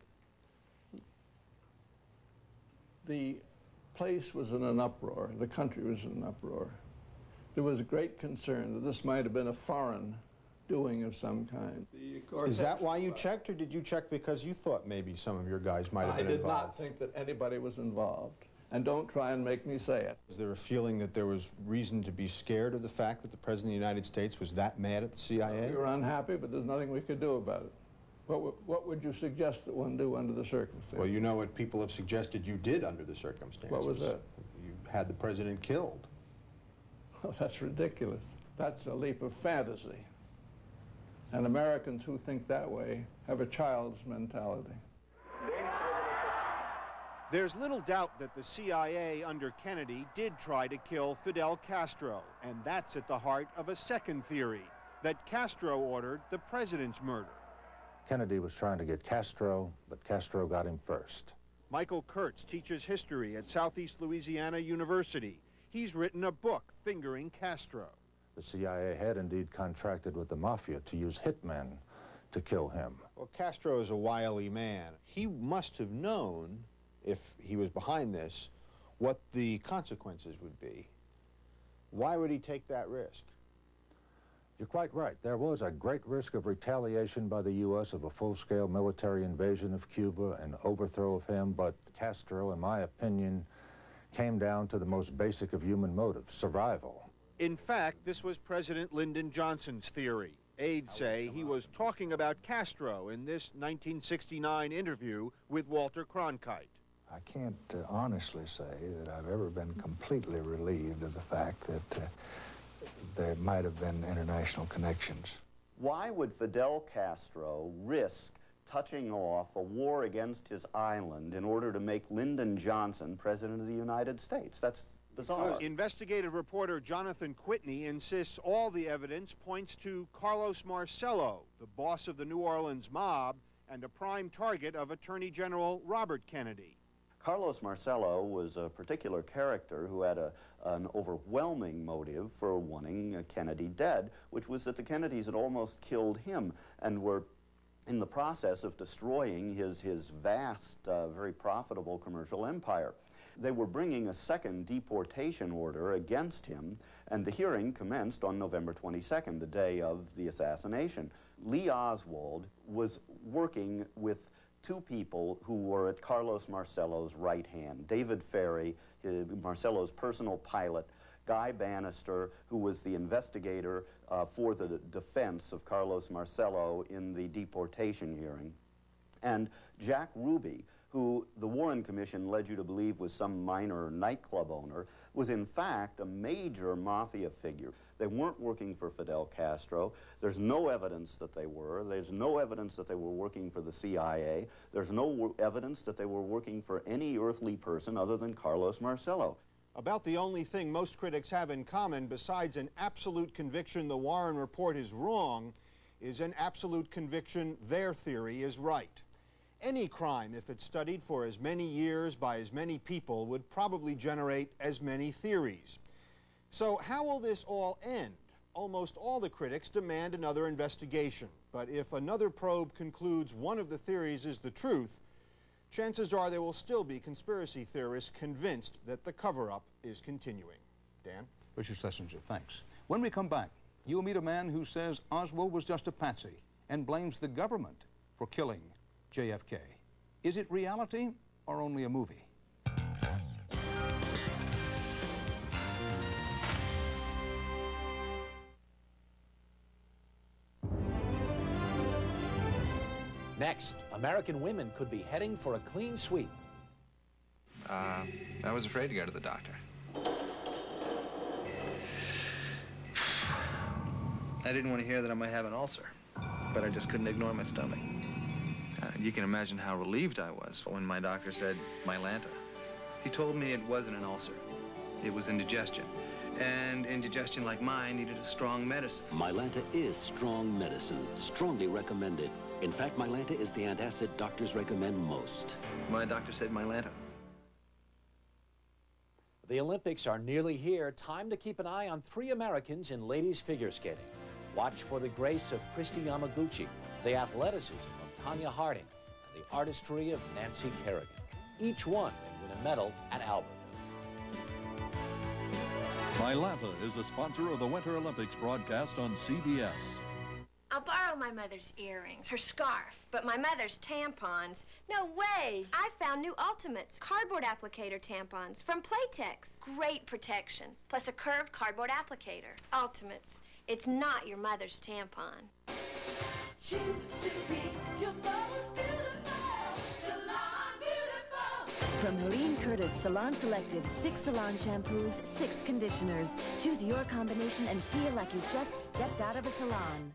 The place was in an uproar. The country was in an uproar. There was a great concern that this might have been a foreign doing of some kind. Is that why you checked, or did you check because you thought maybe some of your guys might have been involved? I did not think that anybody was involved. And don't try and make me say it. Is there a feeling that there was reason to be scared of the fact that the President of the United States was that mad at the CIA? We were unhappy, but there's nothing we could do about it. What would you suggest that one do under the circumstances? Well, you know what people have suggested you did under the circumstances. What was that? You had the President killed. Well, that's ridiculous. That's a leap of fantasy. And Americans who think that way have a child's mentality. There's little doubt that the CIA under Kennedy did try to kill Fidel Castro, and that's at the heart of a second theory, that Castro ordered the president's murder. Kennedy was trying to get Castro, but Castro got him first. Michael Kurtz teaches history at Southeast Louisiana University. He's written a book fingering Castro. The CIA had indeed contracted with the Mafia to use hitmen to kill him. Well, Castro is a wily man. He must have known, if he was behind this, what the consequences would be. Why would he take that risk? You're quite right. There was a great risk of retaliation by the U.S. of a full-scale military invasion of Cuba and overthrow of him, but Castro, in my opinion, came down to the most basic of human motives, survival. In fact, this was President Lyndon Johnson's theory. Aides say he was talking about Castro in this 1969 interview with Walter Cronkite. I can't honestly say that I've ever been completely relieved of the fact that there might have been international connections. Why would Fidel Castro risk touching off a war against his island in order to make Lyndon Johnson president of the United States? That's bizarre. Investigative reporter Jonathan Whitney insists all the evidence points to Carlos Marcello, the boss of the New Orleans mob and a prime target of Attorney General Robert Kennedy. Carlos Marcello was a particular character who had an overwhelming motive for wanting Kennedy dead, which was that the Kennedys had almost killed him and were in the process of destroying his vast, very profitable commercial empire. They were bringing a second deportation order against him, and the hearing commenced on November 22nd, the day of the assassination. Lee Oswald was working with two people who were at Carlos Marcello's right hand. David Ferry, Marcello's personal pilot, Guy Bannister, who was the investigator for the defense of Carlos Marcello in the deportation hearing, and Jack Ruby, who the Warren Commission led you to believe was some minor nightclub owner, was in fact a major mafia figure. They weren't working for Fidel Castro. There's no evidence that they were. There's no evidence that they were working for the CIA. There's no evidence that they were working for any earthly person other than Carlos Marcello. About the only thing most critics have in common, besides an absolute conviction the Warren report is wrong, is an absolute conviction their theory is right. Any crime, if it's studied for as many years by as many people, would probably generate as many theories. So how will this all end? Almost all the critics demand another investigation. But if another probe concludes one of the theories is the truth, chances are there will still be conspiracy theorists convinced that the cover-up is continuing. Dan? Richard Schlesinger, thanks. When we come back, You'll meet a man who says Oswald was just a patsy and blames the government for killing JFK. Is it reality or only a movie? Next, American women could be heading for a clean sweep. I was afraid to go to the doctor. I didn't want to hear that I might have an ulcer, but I just couldn't ignore my stomach. You can imagine how relieved I was when my doctor said Mylanta. He told me it wasn't an ulcer. It was indigestion. And indigestion like mine needed a strong medicine. Mylanta is strong medicine, strongly recommended. In fact, Mylanta is the antacid doctors recommend most. My doctor said Mylanta. The Olympics are nearly here. Time to keep an eye on 3 Americans in ladies figure skating. Watch for the grace of Christy Yamaguchi, the athleticism of Tanya Harding, and the artistry of Nancy Kerrigan. Each one may win a medal at Albertville. Mylanta is the sponsor of the Winter Olympics broadcast on CBS. I'll borrow my mother's earrings, her scarf, but my mother's tampons. No way! I found new Ultimates, cardboard applicator tampons from Playtex. Great protection, plus a curved cardboard applicator. Ultimates. It's not your mother's tampon. Choose to be your mother's beautiful, salon beautiful. From Helene Curtis Salon Selective 6 salon shampoos, 6 conditioners. Choose your combination and feel like you just stepped out of a salon.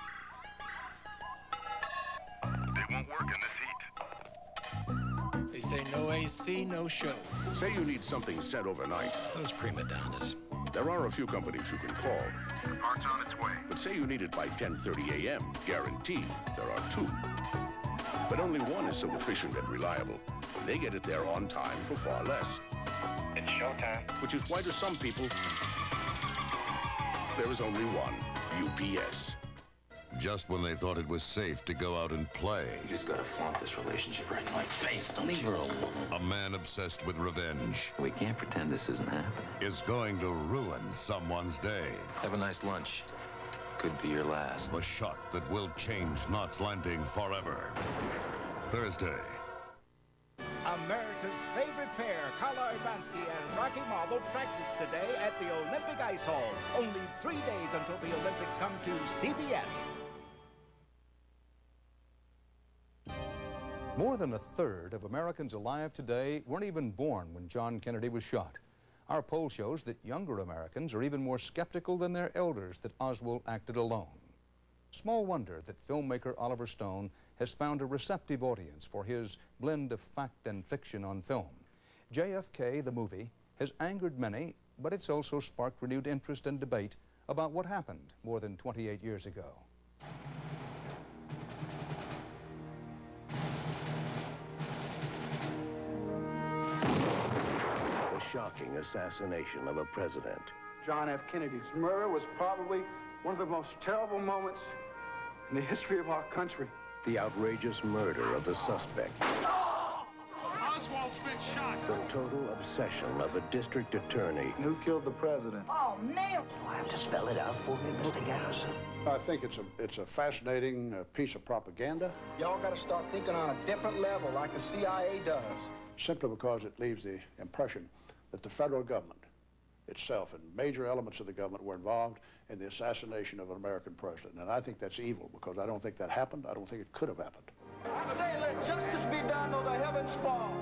They won't work in this heat. They say no AC, no show. Say you need something set overnight. Those prima donnas. There are a few companies you can call. Part's on its way. But say you need it by 10:30 a.m. Guaranteed, there are 2. But only one is so efficient and reliable. They get it there on time for far less. It's showtime. Which is why to some people, there is only one, UPS. Just when they thought it was safe to go out and play. You just gotta flaunt this relationship right in my face, don't Leave her alone. A man obsessed with revenge. We can't pretend this isn't happening. Is going to ruin someone's day. Have a nice lunch. Could be your last. The shot that will change Knots Landing forever. Thursday. America's favorite pair, Carla Urbanski and Rocky Marble, practice today at the Olympic Ice Hall. Only 3 days until the Olympics come to CBS. More than a third of Americans alive today weren't even born when John Kennedy was shot. Our poll shows that younger Americans are even more skeptical than their elders that Oswald acted alone. Small wonder that filmmaker Oliver Stone has found a receptive audience for his blend of fact and fiction on film. JFK, the movie, has angered many, but it's also sparked renewed interest and debate about what happened more than 28 years ago. The shocking assassination of a president. John F. Kennedy's murder was probably one of the most terrible moments in the history of our country. The outrageous murder of the suspect. Oswald's been shot. The total obsession of a district attorney. Who killed the president? Oh, man. Do I have to spell it out for me, Mr. Garrison? I think it's a fascinating piece of propaganda. Y'all got to start thinking on a different level, like the CIA does. Simply because it leaves the impression that the federal government itself and major elements of the government were involved in the assassination of an American president. And I think that's evil because I don't think that happened. I don't think it could have happened. I say let justice be done or the heavens fall.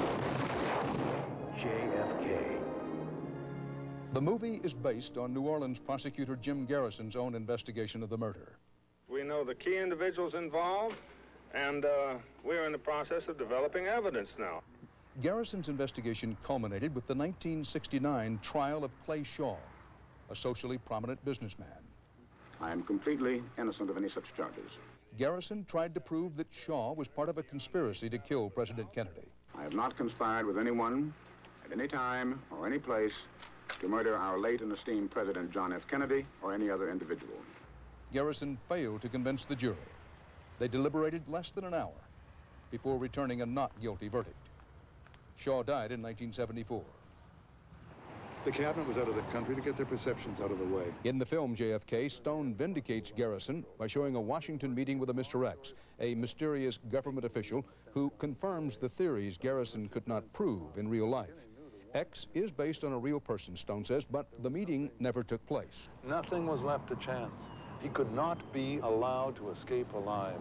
JFK. The movie is based on New Orleans prosecutor Jim Garrison's own investigation of the murder. We know the key individuals involved, and we're in the process of developing evidence now. Garrison's investigation culminated with the 1969 trial of Clay Shaw, a socially prominent businessman. I am completely innocent of any such charges. Garrison tried to prove that Shaw was part of a conspiracy to kill President Kennedy. I have not conspired with anyone at any time or any place to murder our late and esteemed President John F. Kennedy or any other individual. Garrison failed to convince the jury. They deliberated less than an hour before returning a not guilty verdict. Shaw died in 1974. The cabinet was out of the country to get their perceptions out of the way. In the film JFK, Stone vindicates Garrison by showing a Washington meeting with a Mr. X, a mysterious government official who confirms the theories Garrison could not prove in real life. X is based on a real person, Stone says, but the meeting never took place. Nothing was left to chance. He could not be allowed to escape alive.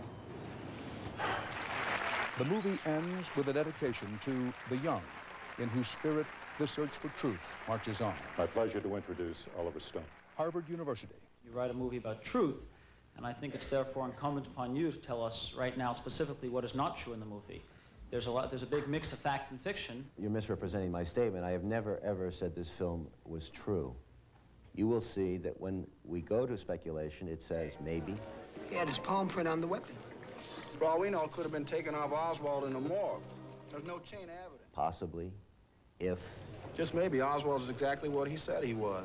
The movie ends with a dedication to the young, in whose spirit the search for truth marches on. My pleasure to introduce Oliver Stone. Harvard University. You write a movie about truth, and I think it's therefore incumbent upon you to tell us right now specifically what is not true in the movie. There's a big mix of fact and fiction. You're misrepresenting my statement. I have never, ever said this film was true. You will see that when we go to speculation, it says maybe. He had his palm print on the weapon. For all we know, it could have been taken off Oswald in the morgue. There's no chain of evidence. Possibly, if. Just maybe Oswald is exactly what he said he was.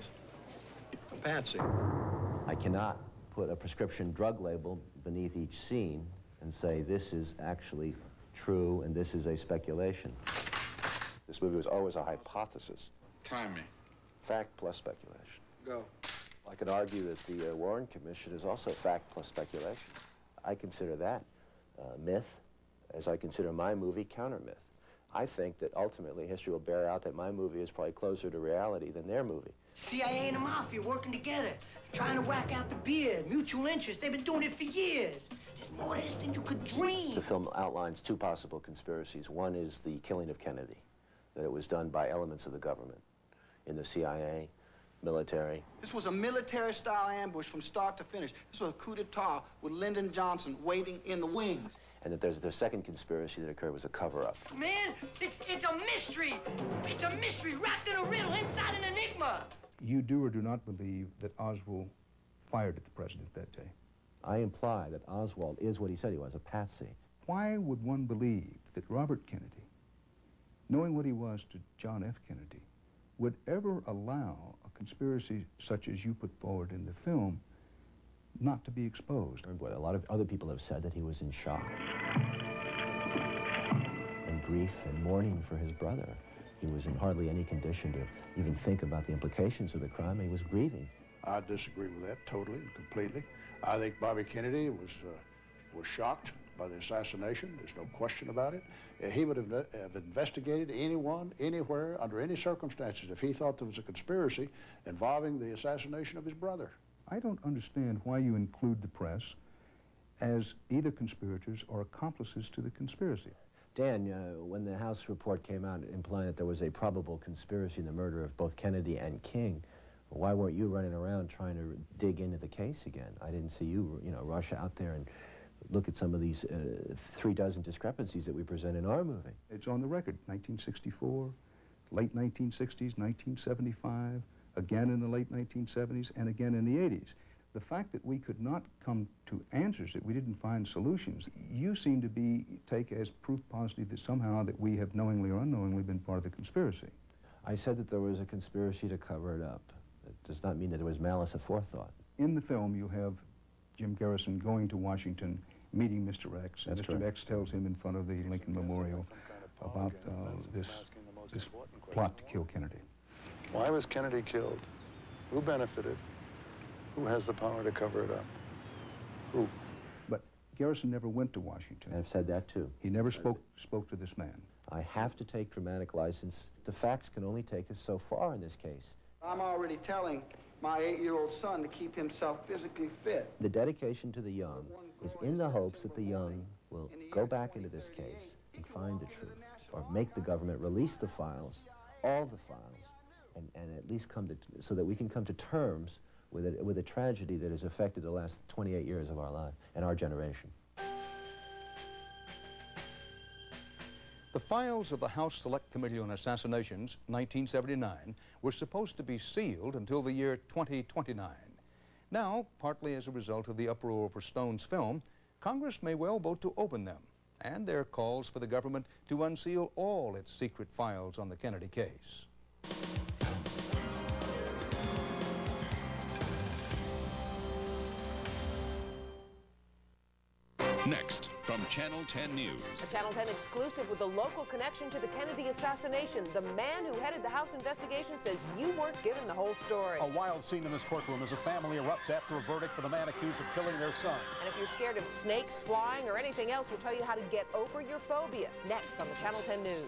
A patsy. I cannot put a prescription drug label beneath each scene and say this is actually true and this is a speculation. This movie was always a hypothesis. Time me. Fact plus speculation. Go. I could argue that the Warren Commission is also fact plus speculation. I consider that myth, as I consider my movie counter-myth. I think that ultimately history will bear out that my movie is probably closer to reality than their movie. CIA and the Mafia working together, trying to whack out the beard, mutual interest. They've been doing it for years. There's more to this than you could dream. The film outlines two possible conspiracies. One is the killing of Kennedy, that it was done by elements of the government in the CIA, military. This was a military-style ambush from start to finish. This was a coup d'etat with Lyndon Johnson waiting in the wings. And that there's the second conspiracy that occurred was a cover-up. Man, it's a mystery. It's a mystery wrapped in a riddle inside an enigma. You do or do not believe that Oswald fired at the president that day? I imply that Oswald is what he said he was, a patsy. Why would one believe that Robert Kennedy, knowing what he was to John F. Kennedy, would ever allow a conspiracy such as you put forward in the film not to be exposed? What a lot of other people have said, that he was in shock and grief and mourning for his brother. He was in hardly any condition to even think about the implications of the crime. He was grieving. I disagree with that totally and completely. I think Bobby Kennedy was shocked by the assassination. There's no question about it. He would have investigated anyone, anywhere, under any circumstances if he thought there was a conspiracy involving the assassination of his brother. I don't understand why you include the press as either conspirators or accomplices to the conspiracy. Dan, when the House report came out implying that there was a probable conspiracy in the murder of both Kennedy and King, why weren't you running around trying to dig into the case again? I didn't see you, rush out there and look at some of these 36 discrepancies that we present in our movie. It's on the record, 1964, late 1960s, 1975, again in the late 1970s, and again in the 80s. The fact that we could not come to answers, that we didn't find solutions, you seem to take as proof positive that somehow that we have knowingly or unknowingly been part of the conspiracy. I said that there was a conspiracy to cover it up. It does not mean that there was malice aforethought. In the film, you have Jim Garrison going to Washington, meeting Mr. X, and Mr. X tells him in front of the Lincoln Memorial about this plot to kill Kennedy. Why was Kennedy killed? Who benefited? Who has the power to cover it up? Who? But Garrison never went to Washington. I've said that too. He never spoke to this man. I have to take dramatic license. The facts can only take us so far in this case. I'm already telling my 8-year-old son to keep himself physically fit. The dedication to the young is in the hopes that the young will go back into this case and find the truth, or make the government release the files, all the files, and at least so that we can come to terms with a tragedy that has affected the last 28 years of our life and our generation. The files of the House Select Committee on Assassinations, 1979, were supposed to be sealed until the year 2029. Now, partly as a result of the uproar over Stone's film, Congress may well vote to open them, and there are calls for the government to unseal all its secret files on the Kennedy case. Next, from Channel 10 News. A Channel 10 exclusive with a local connection to the Kennedy assassination. The man who headed the House investigation says you weren't given the whole story. A wild scene in this courtroom as a family erupts after a verdict for the man accused of killing their son. And if you're scared of snakes, flying, or anything else, we'll tell you how to get over your phobia. Next on the Channel 10 News.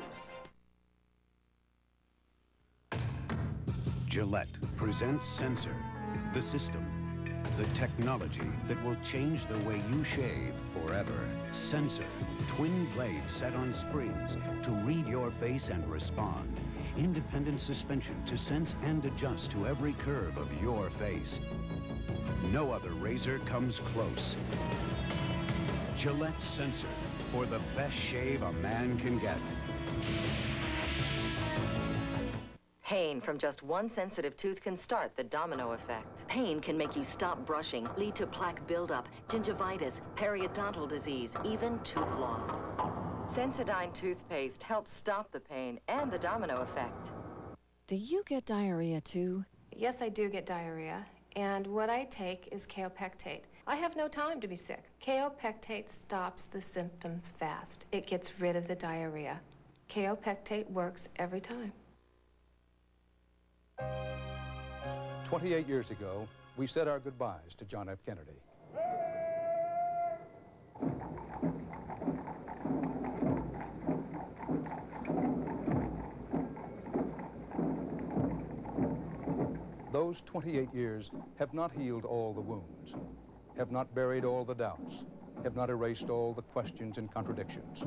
Gillette presents Sensor, the system, the technology that will change the way you shave forever. Sensor, twin blades set on springs to read your face and respond. Independent suspension to sense and adjust to every curve of your face. No other razor comes close. Gillette Sensor, for the best shave a man can get. Pain from just one sensitive tooth can start the domino effect. Pain can make you stop brushing, lead to plaque buildup, gingivitis, periodontal disease, even tooth loss. Sensodyne toothpaste helps stop the pain and the domino effect. Do you get diarrhea too? Yes, I do get diarrhea, and what I take is kaopectate. I have no time to be sick. Kaopectate stops the symptoms fast. It gets rid of the diarrhea. Kaopectate works every time. 28 years ago, we said our goodbyes to John F. Kennedy. Those 28 years have not healed all the wounds, have not buried all the doubts, have not erased all the questions and contradictions.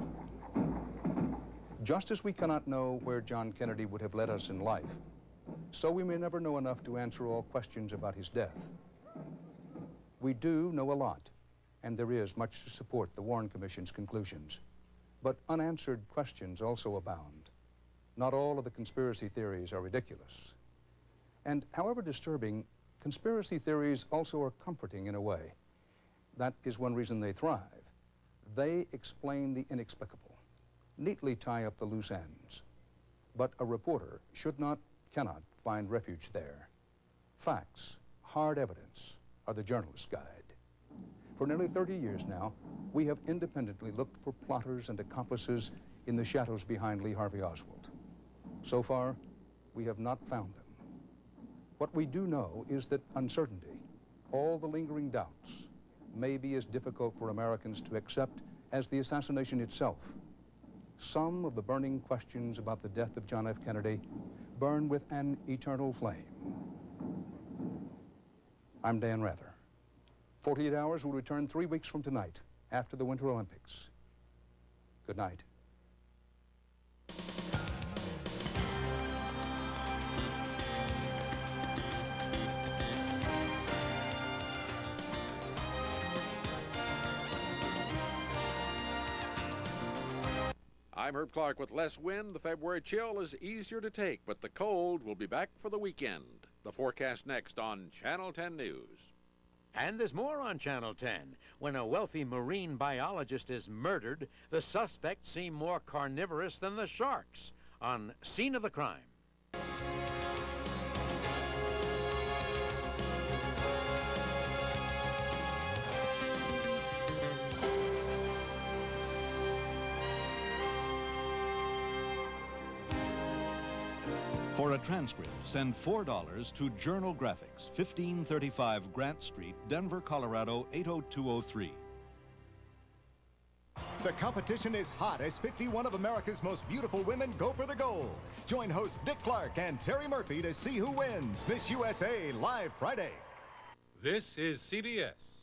Just as we cannot know where John Kennedy would have led us in life, so we may never know enough to answer all questions about his death. We do know a lot, and there is much to support the Warren Commission's conclusions. But unanswered questions also abound. Not all of the conspiracy theories are ridiculous. And however disturbing, conspiracy theories also are comforting in a way. That is one reason they thrive. They explain the inexplicable, neatly tie up the loose ends. But a reporter cannot find refuge there. Facts, hard evidence, are the journalist's guide. For nearly 30 years now, we have independently looked for plotters and accomplices in the shadows behind Lee Harvey Oswald. So far, we have not found them. What we do know is that uncertainty, all the lingering doubts, may be as difficult for Americans to accept as the assassination itself. Some of the burning questions about the death of John F. Kennedy burn with an eternal flame. I'm Dan Rather. 48 Hours will return 3 weeks from tonight, after the Winter Olympics. Good night. I'm Herb Clark with less wind. The February chill is easier to take, but the cold will be back for the weekend. The forecast next on Channel 10 News. And there's more on Channel 10. When a wealthy marine biologist is murdered, the suspects seem more carnivorous than the sharks. On Scene of the Crime. For a transcript, send $4 to Journal Graphics, 1535 Grant Street, Denver, Colorado, 80203. The competition is hot as 51 of America's most beautiful women go for the gold. Join hosts Dick Clark and Terry Murphy to see who wins Miss USA live Friday. This is CBS.